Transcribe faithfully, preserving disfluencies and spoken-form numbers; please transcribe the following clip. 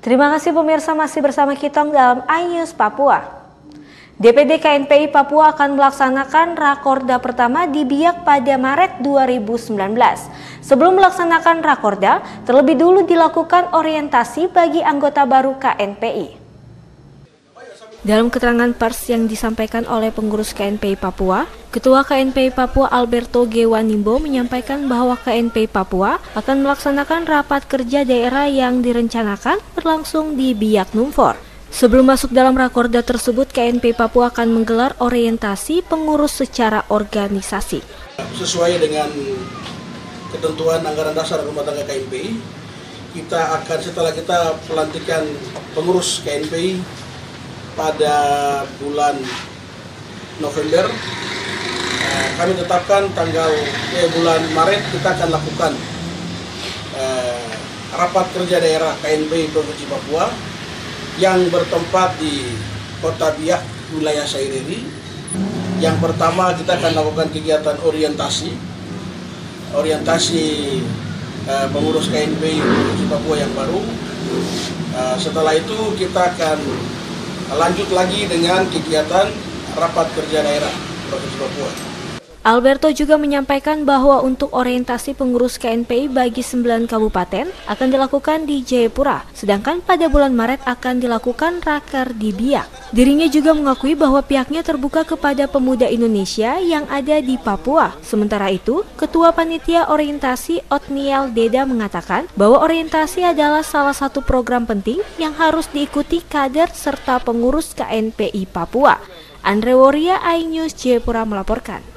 Terima kasih pemirsa masih bersama kita dalam iNews Papua. D P D K N P I Papua akan melaksanakan Rakorda pertama di Biak pada Maret dua ribu sembilan belas. Sebelum melaksanakan Rakorda, terlebih dulu dilakukan orientasi bagi anggota baru K N P I. Dalam keterangan pers yang disampaikan oleh pengurus K N P I Papua, Ketua K N P I Papua Alberto G. Wanimbo menyampaikan bahwa K N P I Papua akan melaksanakan rapat kerja daerah yang direncanakan berlangsung di Biak Numfor. Sebelum masuk dalam rakorda tersebut, K N P I Papua akan menggelar orientasi pengurus secara organisasi. Sesuai dengan ketentuan anggaran dasar rumah tangga K N P I, kita akan setelah kita pelantikan pengurus K N P I pada bulan November, eh, kami tetapkan tanggal eh, bulan Maret kita akan lakukan eh, rapat kerja daerah K N P I Provinsi Papua yang bertempat di Kota Biak, wilayah Saireri. Yang pertama kita akan lakukan kegiatan orientasi, orientasi eh, pengurus K N P I Provinsi Papua yang baru. Eh, setelah itu kita akan lanjut lagi dengan kegiatan rapat kerja daerah Provinsi Papua. Alberto juga menyampaikan bahwa untuk orientasi pengurus K N P I bagi sembilan kabupaten akan dilakukan di Jayapura, sedangkan pada bulan Maret akan dilakukan raker di Biak. Dirinya juga mengakui bahwa pihaknya terbuka kepada pemuda Indonesia yang ada di Papua. Sementara itu, Ketua Panitia Orientasi Otniel Deda mengatakan bahwa orientasi adalah salah satu program penting yang harus diikuti kader serta pengurus K N P I Papua. Andre Woria, iNews Jayapura melaporkan.